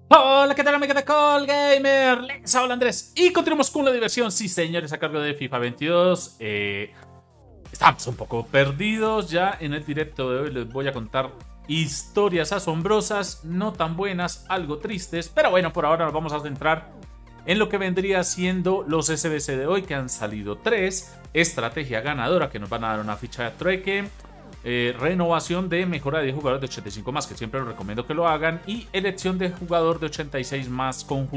Hola, ¿qué tal, amiga de Call Gamer? Les habla Andrés y continuamos con la diversión. Sí, señores, a cargo de FIFA 22. Estamos un poco perdidos ya. En el directo de hoy les voy a contar historias asombrosas, no tan buenas, algo tristes. Pero bueno, por ahora nos vamos a centrar en lo que vendría siendo los SBC de hoy, que han salido 3. Estrategia ganadora, que nos van a dar una ficha de trueque. Renovación de mejora de jugadores de 85 más, que siempre les recomiendo que lo hagan, y elección de jugador de 86 más con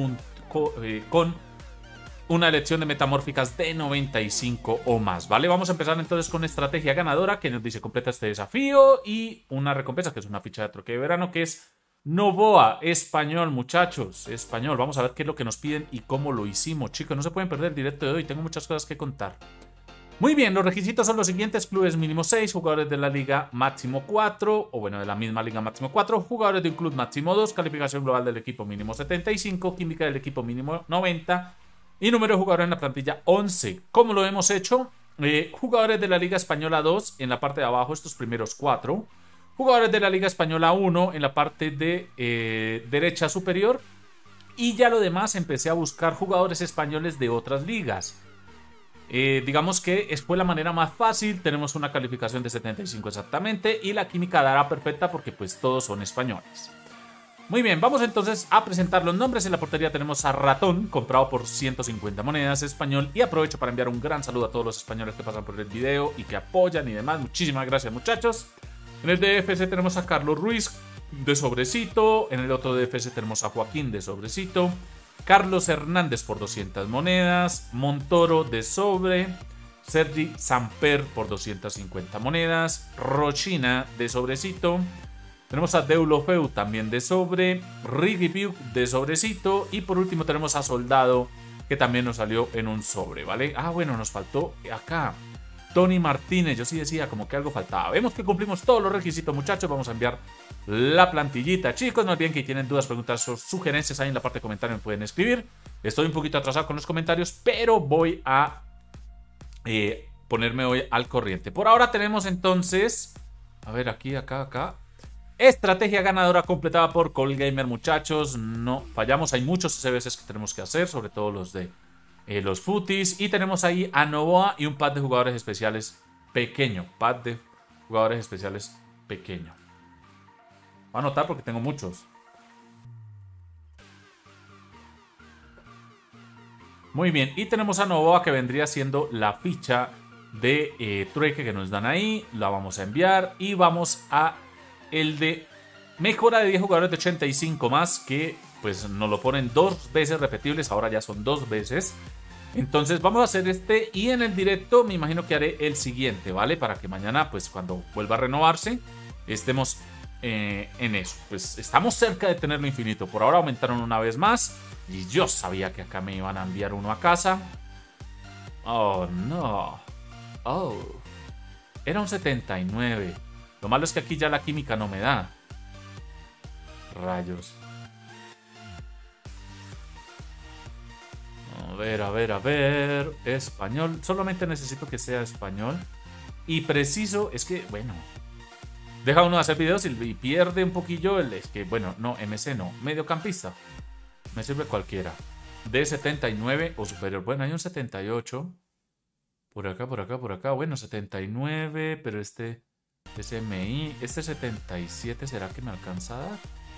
una elección de metamórficas de 95 o más, ¿vale? Vamos a empezar entonces con estrategia ganadora, que nos dice completa este desafío, y una recompensa que es una ficha de troque de verano, que es Novoa, español, muchachos, español. Vamos a ver qué es lo que nos piden y cómo lo hicimos, chicos. No se pueden perder el directo de hoy, tengo muchas cosas que contar. Muy bien, los requisitos son los siguientes: clubes mínimo 6, jugadores de la liga máximo 4, o bueno, de la misma liga máximo 4, jugadores de un club máximo 2, calificación global del equipo mínimo 75, química del equipo mínimo 90 y número de jugadores en la plantilla 11. ¿Cómo lo hemos hecho? Jugadores de la liga española 2 en la parte de abajo, estos primeros 4. Jugadores de la liga española 1 en la parte de derecha superior. Y ya lo demás empecé a buscar jugadores españoles de otras ligas. Digamos que fue la manera más fácil. Tenemos una calificación de 75 exactamente y la química dará perfecta porque pues todos son españoles. Muy bien, vamos entonces a presentar los nombres. En la portería tenemos a Ratón, comprado por 150 monedas, español. Y aprovecho para enviar un gran saludo a todos los españoles que pasan por el video y que apoyan y demás. Muchísimas gracias, muchachos. En el DFC tenemos a Carlos Ruiz de sobrecito. En el otro DFC tenemos a Joaquín de sobrecito. Carlos Hernández por 200 monedas, Montoro de sobre, Sergi Samper por 250 monedas, Rochina de sobrecito, tenemos a Deulofeu también de sobre, Rigipiuk de sobrecito y por último tenemos a Soldado, que también nos salió en un sobre, ¿vale? Ah, bueno, nos faltó acá Tony Martínez. Yo sí decía como que algo faltaba. Vemos que cumplimos todos los requisitos, muchachos. Vamos a enviar la plantillita, chicos. No olviden que tienen dudas, preguntas o sugerencias ahí en la parte de comentarios, me pueden escribir. Estoy un poquito atrasado con los comentarios, pero voy a ponerme hoy al corriente. Por ahora tenemos entonces, a ver, aquí, acá. Estrategia ganadora completada por Call Gamer, muchachos. No fallamos, hay muchos SBCs que tenemos que hacer, sobre todo los de los footies. Y tenemos ahí a Novoa y un pad de jugadores especiales pequeño. Pad de jugadores especiales pequeño. Voy a anotar porque tengo muchos. Muy bien, y tenemos a Novoa, que vendría siendo la ficha de trueque que nos dan ahí. La vamos a enviar y vamos a el de mejora de 10 jugadores de 85 más, que pues nos lo ponen 2 veces repetibles. Ahora ya son 2 veces. Entonces vamos a hacer este y en el directo me imagino que haré el siguiente, ¿vale? Para que mañana, pues cuando vuelva a renovarse, estemos en eso. Pues estamos cerca de tenerlo infinito. Por ahora aumentaron una vez más y yo sabía que acá me iban a enviar uno a casa. Oh, no. Oh. Era un 79. Lo malo es que aquí ya la química no me da. Rayos. A ver. Español. Solamente necesito que sea español. Y preciso. Es que, bueno. Deja uno de hacer videos y pierde un poquillo el... Es que, bueno, no, MC no. Mediocampista. Me sirve cualquiera. De 79 o superior. Bueno, hay un 78. Por acá. Bueno, 79. Pero este... SMI. Este 77. ¿Será que me alcanza a dar?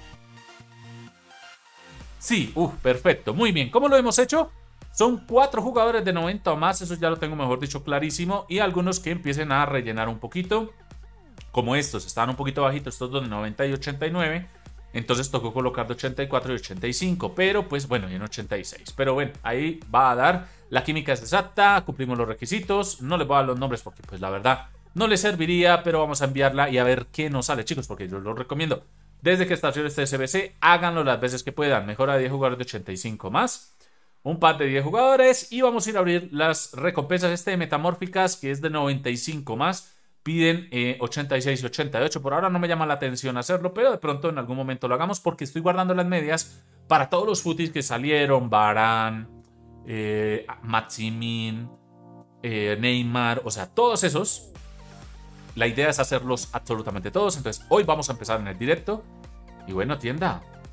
Sí, perfecto. Muy bien. ¿Cómo lo hemos hecho? Son 4 jugadores de 90 o más. Eso ya lo tengo, mejor dicho, clarísimo. Y algunos que empiecen a rellenar un poquito. Como estos, estaban un poquito bajitos, estos de 90 y 89. Entonces tocó colocar de 84 y 85. Pero pues bueno, y en 86. Pero bueno, ahí va a dar. La química es exacta, cumplimos los requisitos. No les voy a dar los nombres porque pues la verdad no les serviría. Pero vamos a enviarla y a ver qué nos sale, chicos. Porque yo los recomiendo. Desde que estacione este SBC, háganlo las veces que puedan. Mejora de 10 jugadores de 85 más. Un pack de 10 jugadores. Y vamos a ir a abrir las recompensas de metamórficas, que es de 95 más. Piden 86 y 88. Por ahora no me llama la atención hacerlo, pero de pronto en algún momento lo hagamos porque estoy guardando las medias para todos los footies que salieron. Varane, Maximin, Neymar, o sea, todos esos. La idea es hacerlos absolutamente todos. Entonces hoy vamos a empezar en el directo. Y bueno, tienda,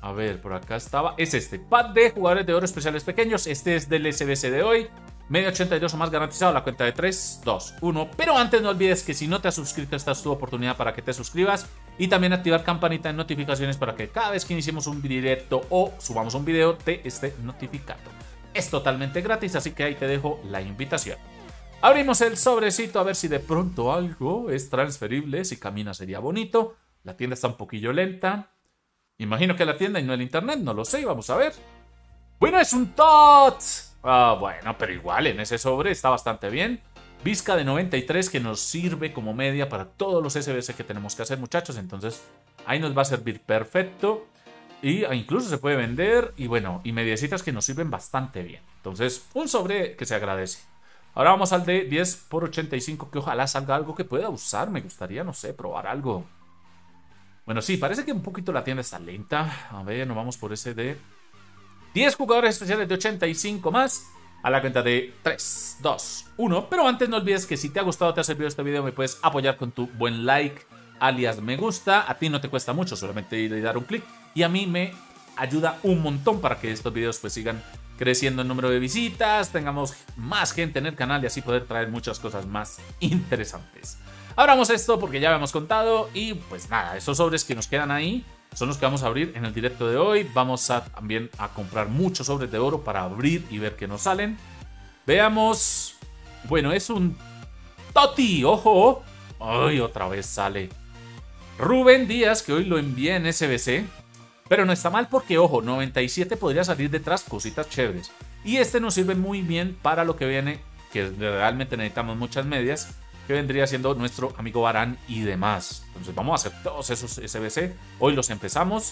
A ver, por acá estaba. Es este. Pack de jugadores de oro especiales pequeños. Este es del SBC de hoy. Medio 82 o más garantizado. La cuenta de 3, 2, 1. Pero antes no olvides que si no te has suscrito, esta es tu oportunidad para que te suscribas. Y también activar campanita de notificaciones para que cada vez que iniciemos un directo o subamos un video te esté notificando. Es totalmente gratis, así que ahí te dejo la invitación. Abrimos el sobrecito a ver si de pronto algo es transferible. Si camina sería bonito. La tienda está un poquillo lenta. Imagino que la tienda y no el internet, no lo sé, vamos a ver. Bueno, es un TOTS. Bueno, pero igual en ese sobre está bastante bien. Vizca de 93 que nos sirve como media para todos los SBC que tenemos que hacer, muchachos. Entonces ahí nos va a servir perfecto. Y incluso se puede vender. Y bueno, y mediecitas que nos sirven bastante bien. Entonces, un sobre que se agradece. Ahora vamos al de 10 por 85, que ojalá salga algo que pueda usar. Me gustaría, no sé, probar algo. Bueno, sí, parece que un poquito la tienda está lenta. A ver, nos vamos por ese de 10 jugadores especiales de 85 más. A la cuenta de 3, 2, 1. Pero antes no olvides que si te ha gustado, te ha servido este video, me puedes apoyar con tu buen like, alias me gusta. A ti no te cuesta mucho, solamente ir y dar un clic. Y a mí me ayuda un montón para que estos videos pues sigan creciendo en número de visitas, tengamos más gente en el canal y así poder traer muchas cosas más interesantes. Abramos esto porque ya habíamos contado y pues nada, esos sobres que nos quedan ahí son los que vamos a abrir en el directo de hoy. Vamos también a comprar muchos sobres de oro para abrir y ver qué nos salen. Veamos. Bueno, es un Totti, ojo. Ay, otra vez sale Rubén Díaz, que hoy lo envié en SBC. Pero no está mal porque, ojo, 97 podría salir detrás, cositas chéveres. Y este nos sirve muy bien para lo que viene, que realmente necesitamos muchas medias, que vendría siendo nuestro amigo Varane y demás. Entonces vamos a hacer todos esos SBC. Hoy los empezamos.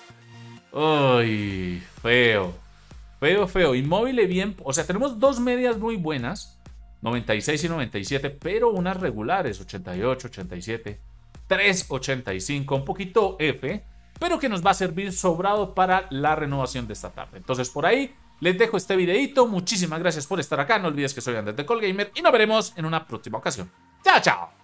Uy, feo. Feo, feo. Inmóvil bien. O sea, tenemos dos medias muy buenas. 96 y 97, pero unas regulares. 88, 87. 385. Un poquito F, pero que nos va a servir sobrado para la renovación de esta tarde. Entonces por ahí les dejo este videito. Muchísimas gracias por estar acá. No olvides que soy Ander The Call Gamer y nos veremos en una próxima ocasión. ¡Chao, chao!